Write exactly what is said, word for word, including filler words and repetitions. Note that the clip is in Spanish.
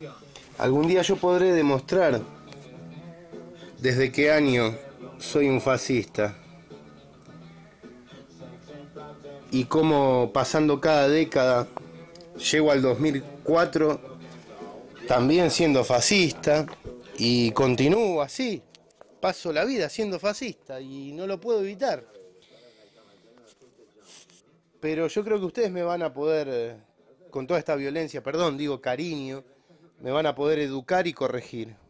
Algún día yo podré demostrar desde qué año soy un fascista y cómo pasando cada década llego al dos mil cuatro también siendo fascista y continúo así. Paso la vida siendo fascista y no lo puedo evitar. Pero yo creo que ustedes me van a poder, eh, con toda esta violencia, perdón, digo cariño, me van a poder educar y corregir.